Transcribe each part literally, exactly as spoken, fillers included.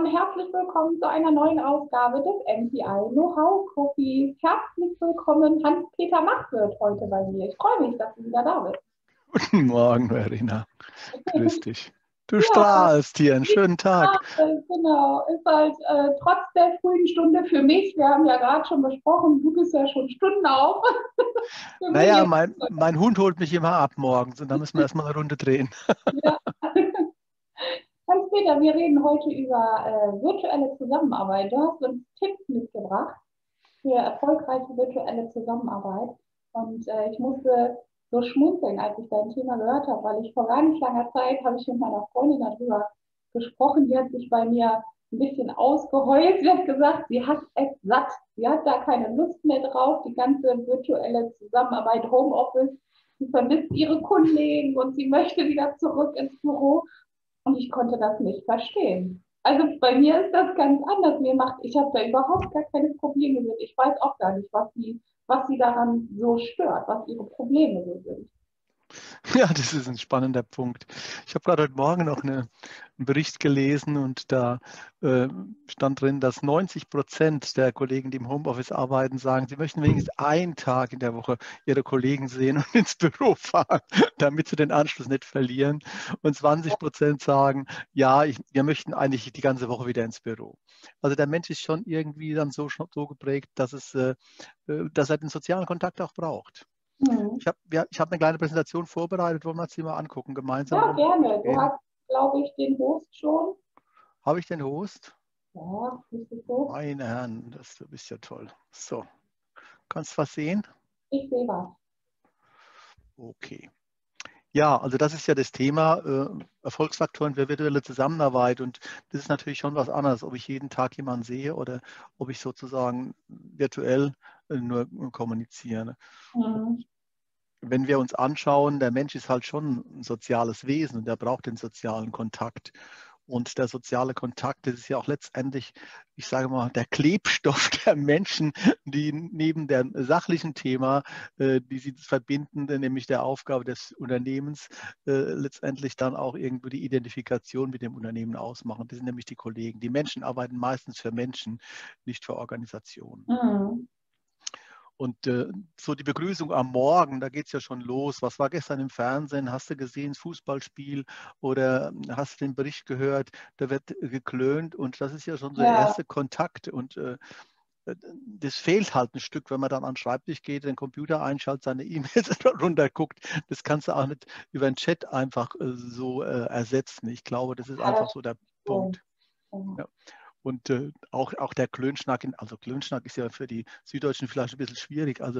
und herzlich willkommen zu einer neuen Ausgabe des M P I Know-how Coffees. Herzlich willkommen, Hans-Peter Machwirt heute bei mir. Ich freue mich, dass du wieder da bist. Guten Morgen, Verena. Grüß dich. Du Ja, strahlst hier, einen schönen Tag. genau. Ist halt äh, trotz der frühen Stunde für mich, wir haben ja gerade schon besprochen, du bist ja schon Stunden auf. Für mich Naja, ist mein, mein Hund holt mich immer ab morgens und da müssen wir erstmal eine Runde drehen. ja. Hans-Peter, wir reden heute über äh, virtuelle Zusammenarbeit. Du hast uns Tipps mitgebracht für erfolgreiche virtuelle Zusammenarbeit. Und äh, ich musste so schmunzeln, als ich dein Thema gehört habe, weil ich vor gar nicht langer Zeit habe ich mit meiner Freundin darüber gesprochen. Die hat sich bei mir ein bisschen ausgeheult. Sie hat gesagt, sie hat es satt. Sie hat da keine Lust mehr drauf. Die ganze virtuelle Zusammenarbeit, Homeoffice. Sie vermisst ihre Kollegen und sie möchte wieder zurück ins Büro. Und ich konnte das nicht verstehen. Also bei mir ist das ganz anders. Mir macht, ich habe da überhaupt gar keine Probleme mit. Ich weiß auch gar nicht, was sie, was sie daran so stört, was ihre Probleme so sind. Ja, das ist ein spannender Punkt. Ich habe gerade heute Morgen noch eine, einen Bericht gelesen und da äh, stand drin, dass neunzig Prozent der Kollegen, die im Homeoffice arbeiten, sagen, sie möchten wenigstens einen Tag in der Woche ihre Kollegen sehen und ins Büro fahren, damit sie den Anschluss nicht verlieren. Und zwanzig Prozent sagen, ja, ich, wir möchten eigentlich die ganze Woche wieder ins Büro. Also der Mensch ist schon irgendwie dann so, so geprägt, dass, es, äh, dass er den sozialen Kontakt auch braucht. Hm. Ich habe ja, ich hab eine kleine Präsentation vorbereitet, wollen wir uns die mal angucken, gemeinsam, Ja, worum es gerne. Du geht. hast, glaube ich, den Host schon. Habe ich den Host? Ja, ist es so? Meine Herren, das du bist ja toll. So, kannst du was sehen? Ich sehe was. Okay. Ja, also das ist ja das Thema äh, Erfolgsfaktoren für virtuelle Zusammenarbeit und das ist natürlich schon was anderes, ob ich jeden Tag jemanden sehe oder ob ich sozusagen virtuell äh, nur kommuniziere. Hm. Wenn wir uns anschauen, der Mensch ist halt schon ein soziales Wesen und er braucht den sozialen Kontakt. Und der soziale Kontakt, das ist ja auch letztendlich, ich sage mal, der Klebstoff der Menschen, die neben dem sachlichen Thema, äh, die sie verbinden, nämlich der Aufgabe des Unternehmens, äh, letztendlich dann auch irgendwo die Identifikation mit dem Unternehmen ausmachen. Das sind nämlich die Kollegen. Die Menschen arbeiten meistens für Menschen, nicht für Organisationen. Hm. Und äh, so die Begrüßung am Morgen, da geht es ja schon los. Was war gestern im Fernsehen? Hast du gesehen, das Fußballspiel oder hast du den Bericht gehört? Da wird geklönt und das ist ja schon so der Ja, erste Kontakt. Und äh, das fehlt halt ein Stück, wenn man dann an den Schreibtisch geht, den Computer einschaltet, seine E-Mails runterguckt. Das kannst du auch nicht über den Chat einfach äh, so äh, ersetzen. Ich glaube, das ist ja, einfach das so der stimmt. Punkt. Ja. Ja. Und äh, auch, auch der Klönschnack, in, also Klönschnack ist ja für die Süddeutschen vielleicht ein bisschen schwierig. Also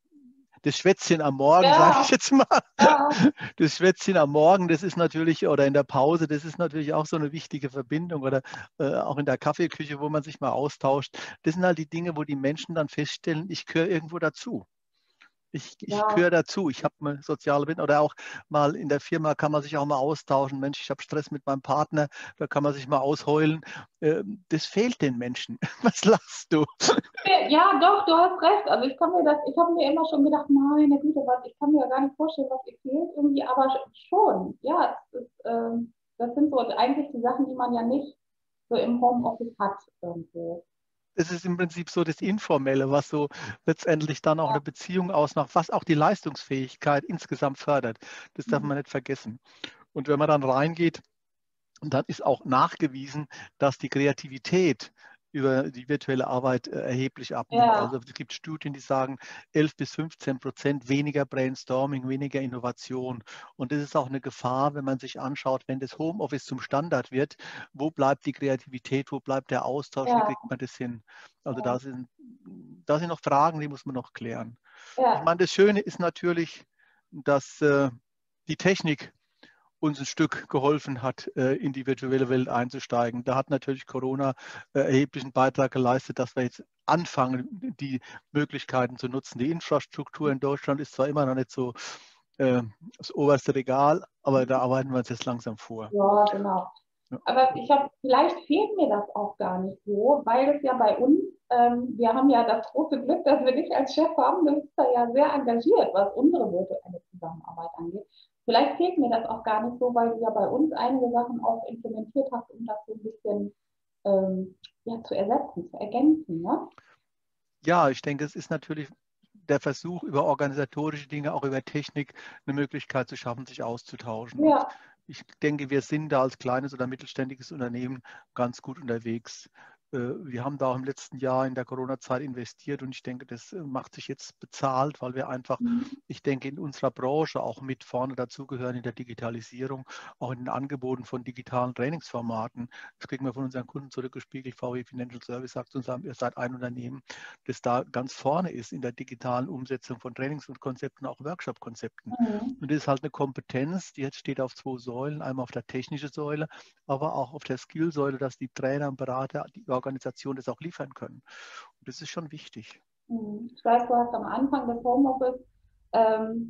das Schwätzchen am Morgen, sage ich Ja, jetzt mal, ja, das Schwätzchen am Morgen, das ist natürlich, oder in der Pause, das ist natürlich auch so eine wichtige Verbindung oder äh, auch in der Kaffeeküche, wo man sich mal austauscht. Das sind halt die Dinge, wo die Menschen dann feststellen, ich gehöre irgendwo dazu. Ich, ich ja. gehöre dazu, ich habe eine soziale Bindung oder auch mal in der Firma kann man sich auch mal austauschen. Mensch, ich habe Stress mit meinem Partner, da kann man sich mal ausheulen. Ähm, Das fehlt den Menschen. Was lachst du? Ja, doch, du hast recht. Also ich kann mir das, ich habe mir immer schon gedacht, meine Güte, was, ich kann mir ja gar nicht vorstellen, was ihr fehlt irgendwie, aber schon, ja, es ist, ähm, das sind so eigentlich die Sachen, die man ja nicht so im Homeoffice hat irgendwo. Es ist im Prinzip so das Informelle, was so letztendlich dann auch eine Beziehung ausmacht, was auch die Leistungsfähigkeit insgesamt fördert. Das darf man nicht vergessen. Und wenn man dann reingeht, und dann ist auch nachgewiesen, dass die Kreativität über die virtuelle Arbeit äh, erheblich abnimmt. Ja, Also es gibt Studien, die sagen, elf bis fünfzehn Prozent weniger Brainstorming, weniger Innovation. Und das ist auch eine Gefahr, wenn man sich anschaut, wenn das Homeoffice zum Standard wird, wo bleibt die Kreativität, wo bleibt der Austausch, wie ja, kriegt man das hin? Also ja, da sind, da sind noch Fragen, die muss man noch klären. Ich ja, meine, das Schöne ist natürlich, dass äh, die Technik uns ein Stück geholfen hat, äh, in die virtuelle Welt einzusteigen. Da hat natürlich Corona äh, erheblichen Beitrag geleistet, dass wir jetzt anfangen, die Möglichkeiten zu nutzen. Die Infrastruktur in Deutschland ist zwar immer noch nicht so äh, das oberste Regal, aber da arbeiten wir uns jetzt langsam vor. ja, genau. Ja. Aber ich habe, vielleicht fehlt mir das auch gar nicht so, weil es ja bei uns, ähm, wir haben ja das große Glück, dass wir dich als Chef haben, du bist da ja sehr engagiert, was unsere virtuelle Zusammenarbeit angeht. Vielleicht fehlt mir das auch gar nicht so, weil du ja bei uns einige Sachen auch implementiert hast, um das so ein bisschen ähm, ja, zu ersetzen, zu ergänzen, ne? Ja, ich denke, es ist natürlich der Versuch, über organisatorische Dinge, auch über Technik, eine Möglichkeit zu schaffen, sich auszutauschen. Und Ja. ich denke, wir sind da als kleines oder mittelständiges Unternehmen ganz gut unterwegs. Wir haben da auch im letzten Jahr in der Corona-Zeit investiert und ich denke, das macht sich jetzt bezahlt, weil wir einfach, Mhm. ich denke, in unserer Branche auch mit vorne dazugehören in der Digitalisierung, auch in den Angeboten von digitalen Trainingsformaten. Das kriegen wir von unseren Kunden zurückgespiegelt. V W Financial Service sagt uns, ihr seid ein Unternehmen, das da ganz vorne ist in der digitalen Umsetzung von Trainings und Konzepten, auch Workshop-Konzepten. Mhm. Und das ist halt eine Kompetenz, die jetzt steht auf zwei Säulen, einmal auf der technischen Säule, aber auch auf der Skill-Säule, dass die Trainer und Berater, die Organisation das auch liefern können. Und das ist schon wichtig. Mhm. Ich weiß, du hast am Anfang des Homeoffice ähm,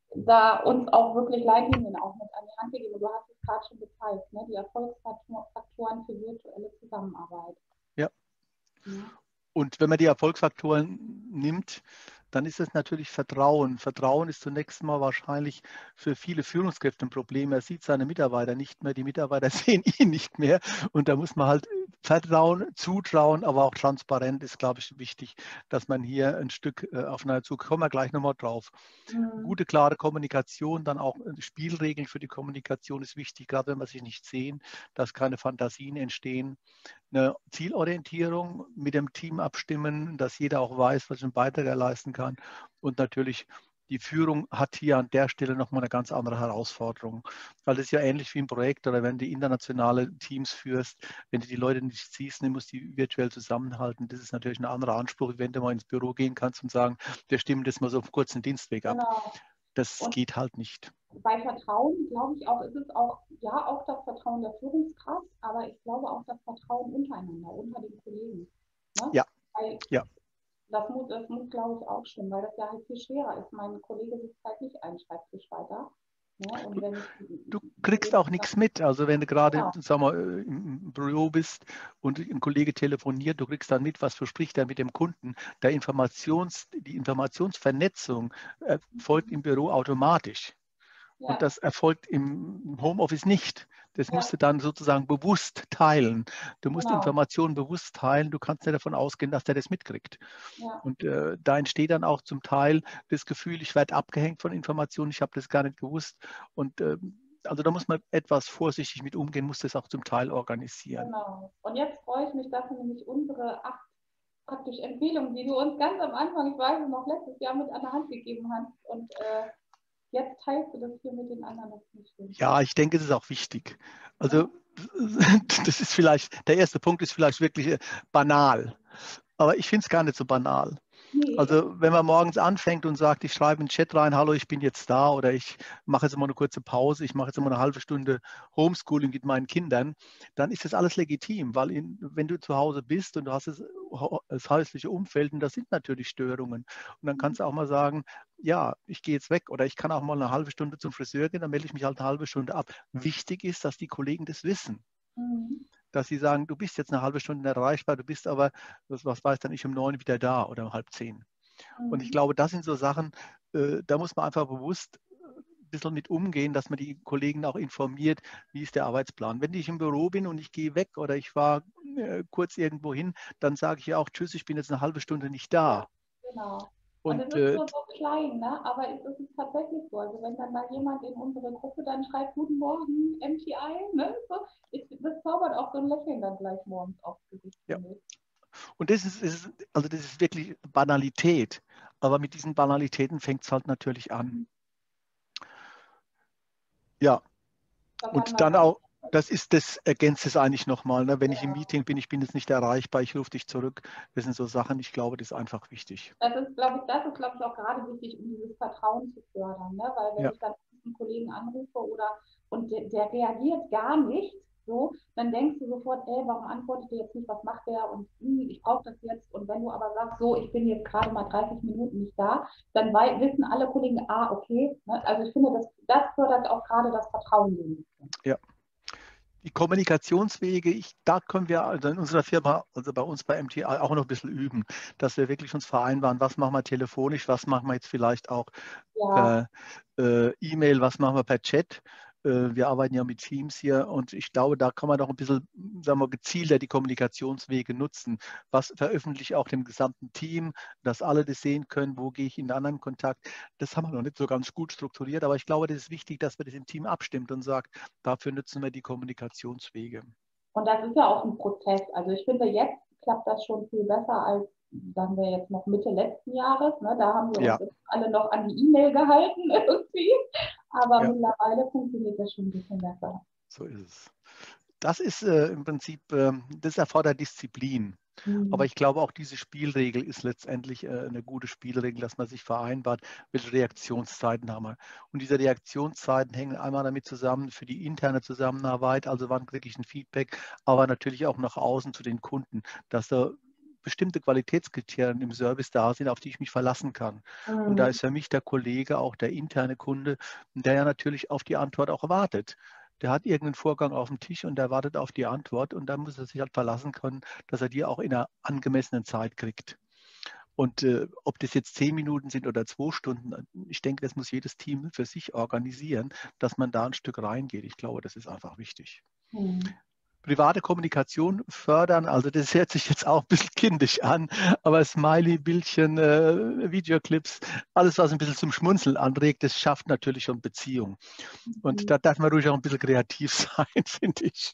da uns auch wirklich Leitlinien auch mit an die Hand gegeben. Du hast es gerade schon gezeigt, ne? Die Erfolgsfaktoren für virtuelle Zusammenarbeit. Ja. Ja. Und wenn man die Erfolgsfaktoren nimmt, dann ist es natürlich Vertrauen. Vertrauen ist zunächst mal wahrscheinlich für viele Führungskräfte ein Problem. Er sieht seine Mitarbeiter nicht mehr, die Mitarbeiter sehen ihn nicht mehr. Und da muss man halt Vertrauen, Zutrauen, aber auch transparent ist, glaube ich, wichtig, dass man hier ein Stück äh, aufeinander zukommt. Kommen wir gleich nochmal drauf. Mhm. Gute, klare Kommunikation, dann auch Spielregeln für die Kommunikation ist wichtig, gerade wenn wir sich nicht sehen, dass keine Fantasien entstehen. Eine Zielorientierung mit dem Team abstimmen, dass jeder auch weiß, was ein Beitrag er leisten kann. Und natürlich die Führung hat hier an der Stelle nochmal eine ganz andere Herausforderung. Weil das ist ja ähnlich wie ein Projekt oder wenn du internationale Teams führst, wenn du die Leute nicht siehst, dann musst du die virtuell zusammenhalten. Das ist natürlich ein anderer Anspruch, wenn du mal ins Büro gehen kannst und sagen, wir stimmen das mal so auf kurzen Dienstweg ab. Genau. Das Und geht halt nicht. bei Vertrauen, glaube ich auch, ist es auch, ja, auch das Vertrauen der Führungskraft, aber ich glaube auch das Vertrauen untereinander, unter den Kollegen. Ne? Ja, Weil ja. das muss, das muss, glaube ich, auch stimmen, weil das ja halt viel schwerer ist. Mein Kollege sitzt halt nicht einen Schreibtisch weiter. Ne? Und Du, wenn du ich, kriegst auch nichts mit. Also wenn du gerade genau. sag mal, im Büro bist und ein Kollege telefoniert, du kriegst dann mit, was verspricht er mit dem Kunden. Der Informations, die Informationsvernetzung erfolgt im Büro automatisch. Und Ja, das erfolgt im Homeoffice nicht. Das musst ja, du dann sozusagen bewusst teilen. Du musst genau. Informationen bewusst teilen. Du kannst nicht davon ausgehen, dass der das mitkriegt. Ja. Und äh, da entsteht dann auch zum Teil das Gefühl, ich werde abgehängt von Informationen, ich habe das gar nicht gewusst. Und äh, also da muss man etwas vorsichtig mit umgehen, muss das auch zum Teil organisieren. Genau. Und jetzt freue ich mich, dass du nämlich unsere acht praktisch Empfehlungen, die du uns ganz am Anfang, ich weiß es noch, letztes Jahr mit an der Hand gegeben hast. Und äh, jetzt teilst du das hier mit den anderen. Das nicht schön. Ja, ich denke, es ist auch wichtig. Also Ja. das ist vielleicht, der erste Punkt ist vielleicht wirklich banal, aber ich finde es gar nicht so banal. Nee. Also wenn man morgens anfängt und sagt, ich schreibe in den Chat rein, hallo, ich bin jetzt da oder ich mache jetzt mal eine kurze Pause, ich mache jetzt mal eine halbe Stunde Homeschooling mit meinen Kindern, dann ist das alles legitim, weil in, wenn du zu Hause bist und du hast das, das häusliche Umfeld und da sind natürlich Störungen und dann kannst du auch mal sagen, ja, ich gehe jetzt weg oder ich kann auch mal eine halbe Stunde zum Friseur gehen, dann melde ich mich halt eine halbe Stunde ab. Wichtig ist, dass die Kollegen das wissen. Mhm. Dass sie sagen, du bist jetzt eine halbe Stunde erreichbar, du bist aber, was, was weiß dann ich, um neun wieder da oder um halb zehn. Und ich Mhm. glaube, das sind so Sachen, äh, da muss man einfach bewusst ein bisschen mit umgehen, dass man die Kollegen auch informiert, wie ist der Arbeitsplan. Wenn ich im Büro bin und ich gehe weg oder ich fahre äh, kurz irgendwo hin, dann sage ich ja auch, tschüss, ich bin jetzt eine halbe Stunde nicht Ja, da. genau. Und es Und ist äh, so, so klein, ne? Aber es ist tatsächlich so. Also wenn dann da jemand in unsere Gruppe dann schreibt, guten Morgen, M T I, ne? So, ich, das zaubert auch so ein Lächeln dann gleich morgens aufs Gesicht. ja. Und das ist, ist, also das ist wirklich Banalität. Aber mit diesen Banalitäten fängt es halt natürlich an. Ja, Das hatten und wir dann dann. auch, das ist das, ergänzt es eigentlich nochmal. Ne? Wenn ich im Meeting bin, ich bin jetzt nicht erreichbar, ich rufe dich zurück. Das sind so Sachen, ich glaube, das ist einfach wichtig. Das ist, glaube ich, das ist, glaube ich, auch gerade wichtig, um dieses Vertrauen zu fördern, ne? Weil wenn Ja. ich dann einen Kollegen anrufe oder und der, der reagiert gar nicht, so, dann denkst du sofort, ey, warum antwortet der jetzt nicht, was macht der und hm, ich brauche das jetzt. Und wenn du aber sagst, so, ich bin jetzt gerade mal dreißig Minuten nicht da, dann wei- wissen alle Kollegen, ah, okay. Ne? Also ich finde, das, das fördert auch gerade das Vertrauen. Ja. Die Kommunikationswege, ich, da können wir also in unserer Firma, also bei uns bei M T I auch noch ein bisschen üben, dass wir wirklich uns vereinbaren, was machen wir telefonisch, was machen wir jetzt vielleicht auch Ja, per äh, E-Mail, was machen wir per Chat. Wir arbeiten ja mit Teams hier und ich glaube, da kann man doch ein bisschen, sagen wir, gezielter die Kommunikationswege nutzen. Was veröffentliche ich auch dem gesamten Team, dass alle das sehen können, wo gehe ich in einen anderen Kontakt. Das haben wir noch nicht so ganz gut strukturiert, aber ich glaube, das ist wichtig, dass man das im Team abstimmt und sagt, dafür nutzen wir die Kommunikationswege. Und das ist ja auch ein Prozess. Also ich finde, jetzt klappt das schon viel besser als, sagen wir jetzt noch Mitte letzten Jahres. Ne? Da haben wir Ja, uns alle noch an die E-Mail gehalten irgendwie. Aber ja, mittlerweile funktioniert das schon ein bisschen besser. so ist es. Das ist äh, im Prinzip, äh, das erfordert Disziplin. Aber Mhm. ich glaube, auch diese Spielregel ist letztendlich äh, eine gute Spielregel, dass man sich vereinbart, welche Reaktionszeiten haben wir. Und diese Reaktionszeiten hängen einmal damit zusammen für die interne Zusammenarbeit, also wann kriege ich ein Feedback, aber natürlich auch nach außen zu den Kunden, dass da bestimmte Qualitätskriterien im Service da sind, auf die ich mich verlassen kann. Und da Mhm. ist für mich der Kollege, auch der interne Kunde, der ja natürlich auf die Antwort auch wartet. Der hat irgendeinen Vorgang auf dem Tisch und der wartet auf die Antwort und da muss er sich halt verlassen können, dass er die auch in einer angemessenen Zeit kriegt. Und äh, ob das jetzt zehn Minuten sind oder zwei Stunden, ich denke, das muss jedes Team für sich organisieren, dass man da ein Stück reingeht. Ich glaube, das ist einfach wichtig. Mhm. Private Kommunikation fördern, also das hört sich jetzt auch ein bisschen kindisch an, aber Smiley, Bildchen, äh, Videoclips, alles, was ein bisschen zum Schmunzeln anregt, das schafft natürlich schon Beziehung. Und Mhm. da darf man ruhig auch ein bisschen kreativ sein, finde ich.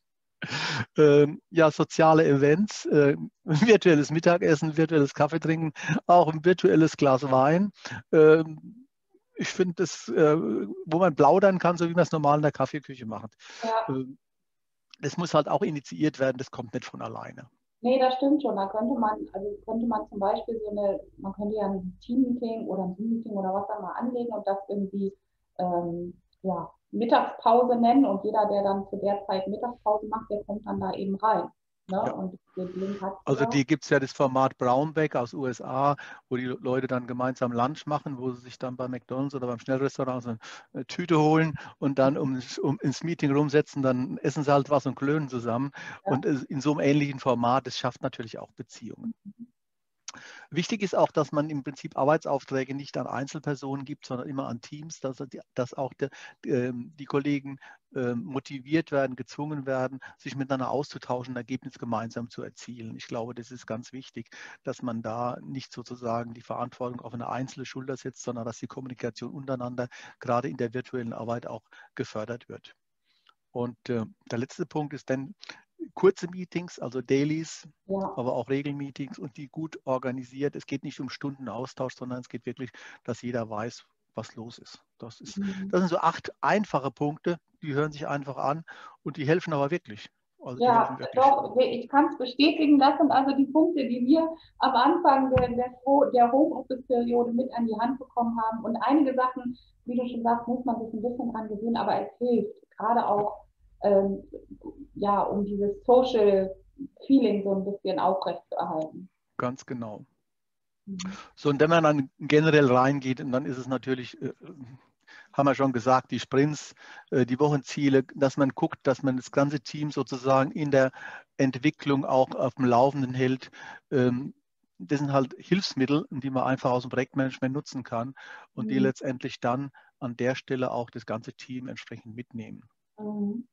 Ähm, ja, soziale Events, äh, virtuelles Mittagessen, virtuelles Kaffee trinken, auch ein virtuelles Glas Wein. Ähm, ich finde das, äh, wo man plaudern kann, so wie man es normal in der Kaffeeküche macht. Ja. Ähm, das muss halt auch initiiert werden, das kommt nicht von alleine. Nee, das stimmt schon. Da könnte man, also könnte man zum Beispiel so eine, man könnte ja ein Team-Meeting oder ein Zoom-Meeting oder was da mal anlegen und das irgendwie ähm, ja, Mittagspause nennen und jeder, der dann zu der Zeit Mittagspause macht, der kommt dann da eben rein. Ne? Ja. Und den Link hat Also jeder. die gibt es ja das Format Brownback aus U S A, wo die Leute dann gemeinsam Lunch machen, wo sie sich dann bei McDonald's oder beim Schnellrestaurant so eine Tüte holen und dann um, um ins Meeting rumsetzen, dann essen sie halt was und klönen zusammen. Ja. Und in so einem ähnlichen Format, das schafft natürlich auch Beziehungen. Wichtig ist auch, dass man im Prinzip Arbeitsaufträge nicht an Einzelpersonen gibt, sondern immer an Teams, dass, dass auch der, die Kollegen motiviert werden, gezwungen werden, sich miteinander auszutauschen, ein Ergebnis gemeinsam zu erzielen. Ich glaube, das ist ganz wichtig, dass man da nicht sozusagen die Verantwortung auf eine einzelne Schulter setzt, sondern dass die Kommunikation untereinander gerade in der virtuellen Arbeit auch gefördert wird. Und äh, der letzte Punkt ist dann kurze Meetings, also Dailies, Ja. aber auch Regelmeetings und die gut organisiert. Es geht nicht um Stundenaustausch, sondern es geht wirklich, dass jeder weiß, was los ist. Das ist, Mhm. das sind so acht einfache Punkte, die hören sich einfach an und die helfen aber wirklich. Also die Ja, helfen wirklich. doch, ich kann es bestätigen. Das sind also die Punkte, die wir am Anfang der, der, der Homeoffice-Periode mit an die Hand bekommen haben. Und einige Sachen, wie du schon sagst, muss man sich ein bisschen dran gewöhnen, aber es hilft. Gerade Ja, auch, ähm, ja, um dieses Social Feeling so ein bisschen aufrechtzuerhalten. ganz genau. Mhm. So, und wenn man dann generell reingeht, dann ist es natürlich, äh, haben wir schon gesagt, die Sprints, äh, die Wochenziele, dass man guckt, dass man das ganze Team sozusagen in der Entwicklung auch auf dem Laufenden hält. Ähm, das sind halt Hilfsmittel, die man einfach aus dem Projektmanagement nutzen kann und die Mhm. letztendlich dann an der Stelle auch das ganze Team entsprechend mitnehmen. Mhm.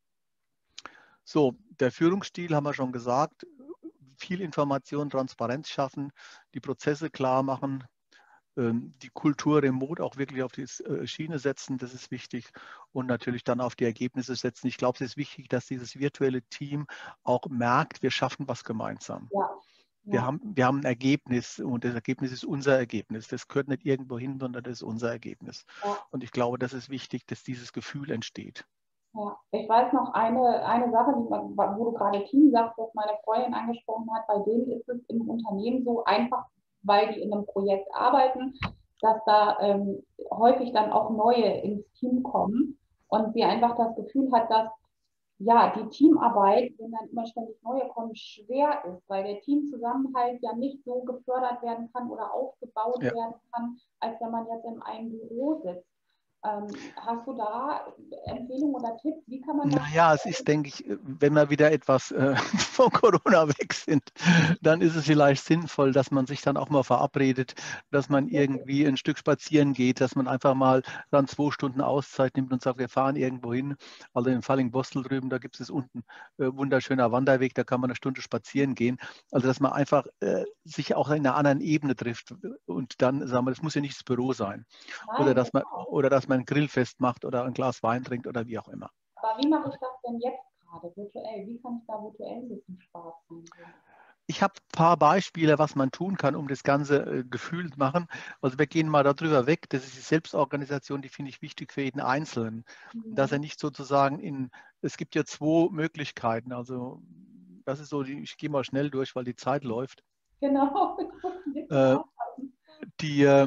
So, der Führungsstil haben wir schon gesagt, viel Information, Transparenz schaffen, die Prozesse klar machen, die Kultur remote auch wirklich auf die Schiene setzen, das ist wichtig und natürlich dann auf die Ergebnisse setzen. Ich glaube, es ist wichtig, dass dieses virtuelle Team auch merkt, wir schaffen was gemeinsam. Ja, Wir ja, haben, wir haben ein Ergebnis und das Ergebnis ist unser Ergebnis. Das gehört nicht irgendwo hin, sondern das ist unser Ergebnis. ja. Und ich glaube, das ist wichtig, dass dieses Gefühl entsteht. Ja, ich weiß noch eine, eine Sache, die man, wo du gerade Team sagst, was meine Freundin angesprochen hat, bei denen ist es im Unternehmen so einfach, weil die in einem Projekt arbeiten, dass da ähm, häufig dann auch neue ins Team kommen und sie einfach das Gefühl hat, dass ja, die Teamarbeit, wenn dann immer ständig neue kommen, schwer ist, weil der Teamzusammenhalt ja nicht so gefördert werden kann oder aufgebaut Ja, werden kann, als wenn man jetzt in einem Büro sitzt. Ähm, hast du da Empfehlungen oder Tipps? Wie kann man das? Naja, es ist, denke ich, wenn wir wieder etwas äh, von Corona weg sind, dann ist es vielleicht sinnvoll, dass man sich dann auch mal verabredet, dass man irgendwie ein Stück spazieren geht, dass man einfach mal dann zwei Stunden Auszeit nimmt und sagt, wir fahren irgendwo hin. Also in Fallingbostel drüben, da gibt es unten äh, wunderschöner Wanderweg, da kann man eine Stunde spazieren gehen. Also dass man einfach äh, sich auch in einer anderen Ebene trifft und dann, sagen wir, das muss ja nicht das Büro sein. Oder Nein, dass man, genau. oder dass man ein Grillfest macht oder ein Glas Wein trinkt oder wie auch immer. Aber wie mache ich das denn jetzt gerade virtuell? Wie kann ich da virtuell ein bisschen Spaß reinbringen? Ich habe ein paar Beispiele, was man tun kann, um das Ganze äh, gefühlt machen. Also wir gehen mal darüber weg. Das ist die Selbstorganisation, die finde ich wichtig für jeden Einzelnen. Dass er Mhm. nicht sozusagen in, es gibt ja zwei Möglichkeiten. Also das ist so, die, ich gehe mal schnell durch, weil die Zeit läuft. Genau, ich muss ein bisschen Äh, aufpassen. die, äh,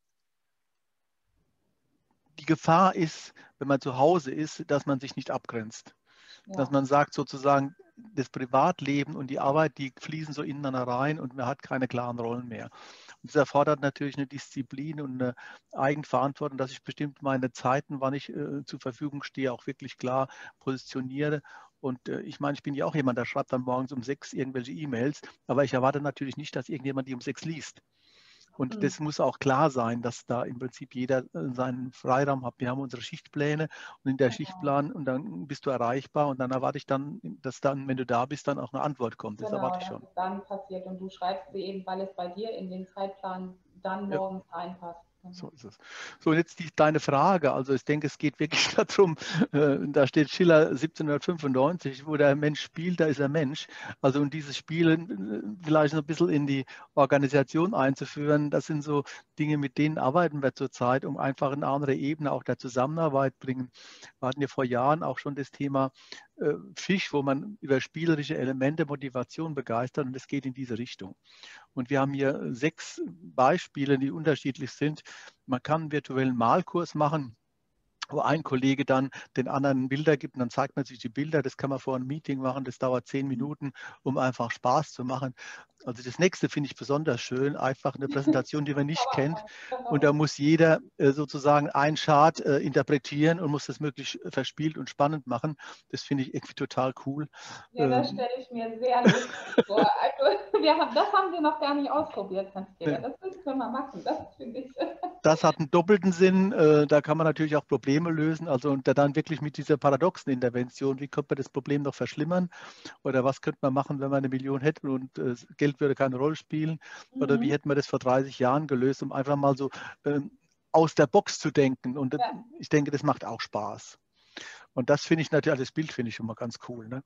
die Gefahr ist, wenn man zu Hause ist, dass man sich nicht abgrenzt. Dass Ja, man sagt sozusagen, das Privatleben und die Arbeit, die fließen so ineinander rein und man hat keine klaren Rollen mehr. Und das erfordert natürlich eine Disziplin und eine Eigenverantwortung, dass ich bestimmt meine Zeiten, wann ich äh, zur Verfügung stehe, auch wirklich klar positioniere. Und äh, ich meine, ich bin ja auch jemand, der schreibt dann morgens um sechs irgendwelche E-Mails, aber ich erwarte natürlich nicht, dass irgendjemand die um sechs liest. Und mhm. das muss auch klar sein, dass da im Prinzip jeder äh, seinen Freiraum hat. Wir haben unsere Schichtpläne und in der Genau. Schichtplan und dann bist du erreichbar und dann erwarte ich dann, dass dann, wenn du da bist, dann auch eine Antwort kommt. Das Genau, erwarte ich dass schon. es dann passiert und du schreibst sie eben, weil es bei dir in den Zeitplan dann Ja. morgens reinpasst. So Genau. ist es. So, und jetzt die, deine Frage. Also ich denke, es geht wirklich darum, äh, da steht Schiller siebzehnhundertfünfundneunzig, wo der Mensch spielt, da ist er Mensch. Also und dieses Spielen äh, vielleicht so ein bisschen in die Organisation einzuführen, das sind so Dinge, mit denen arbeiten wir zurzeit, um einfach eine andere Ebene auch der Zusammenarbeit bringen. Wir hatten ja vor Jahren auch schon das Thema äh, Fisch, wo man über spielerische Elemente Motivation begeistert und es geht in diese Richtung. Und wir haben hier sechs Beispiele, die unterschiedlich sind. Man kann einen virtuellen Malkurs machen, wo ein Kollege dann den anderen Bilder gibt und dann zeigt man sich die Bilder. Das kann man vor einem Meeting machen, das dauert zehn Minuten, um einfach Spaß zu machen. Also das nächste finde ich besonders schön, einfach eine Präsentation, die man nicht kennt. Und da Genau. muss jeder äh, sozusagen einen Chart äh, interpretieren und muss das möglichst verspielt und spannend machen. Das finde ich irgendwie total cool. Ja, das Ähm, stelle ich mir sehr lustig vor. Also, wir haben, das haben wir noch gar nicht ausprobiert, Hans-Peter. nee. Das müssen wir mal machen. Das finde ich. Das hat einen doppelten Sinn. Äh, da kann man natürlich auch Probleme lösen. Also und dann wirklich mit dieser paradoxen Intervention, wie könnte man das Problem noch verschlimmern? Oder was könnte man machen, wenn man eine Million hätte und äh, Geld würde keine Rolle spielen? Oder wie Mhm. hätten wir das vor dreißig Jahren gelöst, um einfach mal so ähm, aus der Box zu denken? Und äh, Ja. ich denke, das macht auch Spaß. Und das finde ich natürlich, das Bild finde ich schon mal ganz cool. Ne?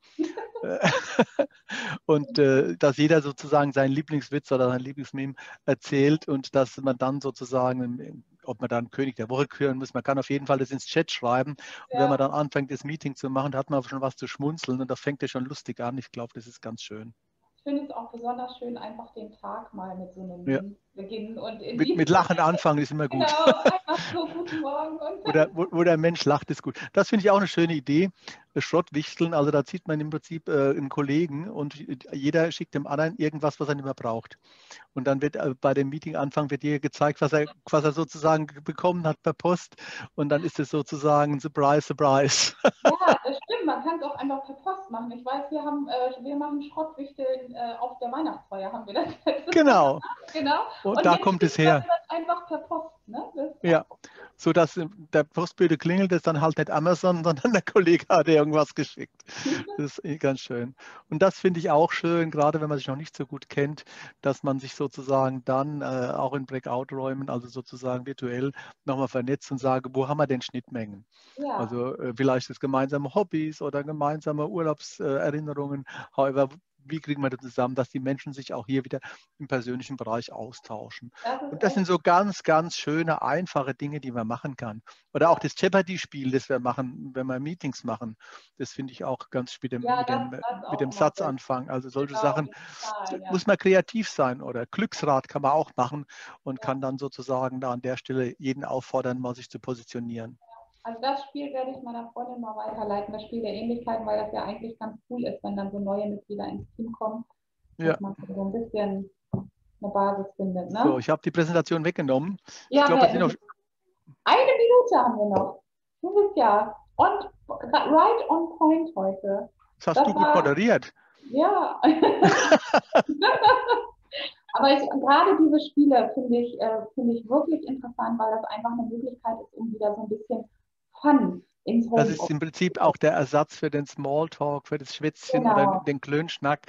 Und äh, dass jeder sozusagen seinen Lieblingswitz oder sein Lieblingsmeme erzählt und dass man dann sozusagen, ob man dann König der Woche küren muss, man kann auf jeden Fall das ins Chat schreiben. Und wenn man Ja. dann anfängt, das Meeting zu machen, hat man schon was zu schmunzeln und da fängt es schon lustig an. Ich glaube, das ist ganz schön. Ich finde es auch besonders schön, einfach den Tag mal mit so einem Ja. Meme beginnen und in Mit, die, mit Lachen anfangen ist immer gut. genau, einfach so guten Morgen und Wo dann. der, wo, wo der Mensch lacht, ist gut. Das finde ich auch eine schöne Idee. Schrottwichteln, also da zieht man im Prinzip äh, einen Kollegen und jeder schickt dem anderen irgendwas, was er nicht mehr braucht. Und dann wird äh, bei dem Meeting-Anfang wird dir gezeigt, was er, was er sozusagen bekommen hat per Post. Und dann ist es sozusagen Surprise, Surprise. Ja, das stimmt. Man kann es auch einfach per Post machen. Ich weiß, wir haben, äh, wir machen Schrottwichteln äh, auf der Weihnachtsfeier, haben wir das letztes Mal Genau. gemacht. Genau. Und Und da jetzt kommt es schickt man her. das einfach per Post. Ne? Das ist Ja. auch So dass äh, der Postbote klingelt, ist dann halt nicht Amazon, sondern der Kollege hat dir irgendwas geschickt. Das ist eh ganz schön. Und das finde ich auch schön, gerade wenn man sich noch nicht so gut kennt, dass man sich sozusagen dann äh, auch in Breakout-Räumen, also sozusagen virtuell, nochmal vernetzt und sage, wo haben wir denn Schnittmengen? ja. Also äh, vielleicht das gemeinsame Hobbys oder gemeinsame Urlaubserinnerungen. However, wie kriegen wir das zusammen, dass die Menschen sich auch hier wieder im persönlichen Bereich austauschen? Das ist Und das sind echt, so ganz, ganz schöne, einfache Dinge, die man machen kann. Oder auch ja. das Jeopardy-Spiel, das wir machen, wenn wir Meetings machen. Das finde ich auch ganz mit dem, Ja, mit das, dem, das mit auch dem immer sehr. Satzanfang. Also solche Genau, Sachen mit Zahlen, ja. muss man kreativ sein. Oder Glücksrad kann man auch machen und Ja. kann dann sozusagen da an der Stelle jeden auffordern, mal sich zu positionieren. Also das Spiel werde ich meiner Freundin mal weiterleiten, das Spiel der Ähnlichkeiten, weil das ja eigentlich ganz cool ist, wenn dann so neue Mitglieder ins Team kommen, Ja, dass man so ein bisschen eine Basis findet, so, ne? ich habe die Präsentation weggenommen. Ich Ja, glaube, wir sind wer, noch, Eine Minute haben wir noch. Du bist ja on, right on point heute. Das hast Das du gut war, moderiert. ja. Aber ich, gerade diese Spiele finde ich, äh, finde ich wirklich interessant, weil das einfach eine Möglichkeit ist, um wieder so ein bisschen Fun ins Das ist Homeoffice im zu Prinzip bringen. auch der Ersatz für den Smalltalk, für das Schwätzchen oder Genau, den Klönschnack.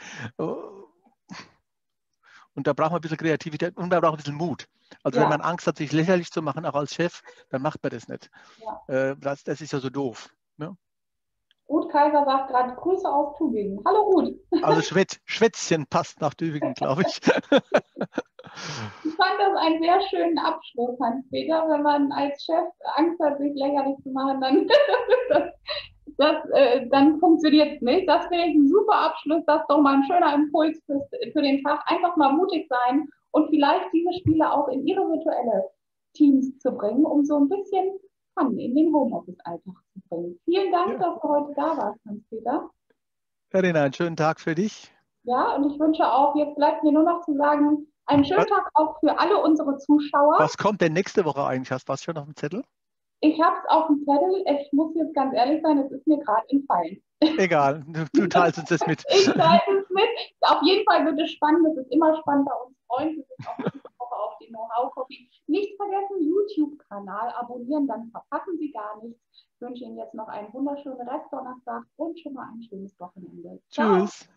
Und da braucht man ein bisschen Kreativität und man braucht ein bisschen Mut. Also wenn ja, man Angst hat, sich lächerlich zu machen, auch als Chef, dann macht man das nicht. ja. Äh, Das, das ist ja so doof. Ne? Ruth Kaiser sagt gerade Grüße aus Tübingen. Hallo Ruth. Also Schwätz, Schwätzchen passt nach Tübingen, glaube ich. Ich fand das einen sehr schönen Abschluss, Hans-Peter. Wenn man als Chef Angst hat, sich lächerlich zu machen, dann, das, das, äh, dann funktioniert es nicht. Das finde ich ein super Abschluss. Das ist doch mal ein schöner Impuls für, für den Tag. Einfach mal mutig sein und vielleicht diese Spiele auch in ihre virtuelle Teams zu bringen, um so ein bisschen Fun in den Homeoffice-Alltag zu bringen. Vielen Dank, Ja. dass du heute da warst, Hans-Peter. Verena, einen schönen Tag für dich. Ja, und ich wünsche auch, jetzt bleibt mir nur noch zu sagen, einen schönen Was, Tag auch für alle unsere Zuschauer. was kommt denn nächste Woche eigentlich? Hast du was schon auf dem Zettel? Ich habe es auf dem Zettel. Ich muss jetzt ganz ehrlich sein, es ist mir gerade entfallen. Egal, du, du teilst uns das mit. Ich teile es mit. Auf jeden Fall wird es spannend. Es ist immer spannend bei uns Freunden. Es ist auch diese Woche auf die Know-how-Coffee. Nicht vergessen, YouTube-Kanal abonnieren, dann verpassen Sie gar nichts. Ich wünsche Ihnen jetzt noch einen wunderschönen Restdonnerstag und schon mal ein schönes Wochenende. Ciao. Tschüss.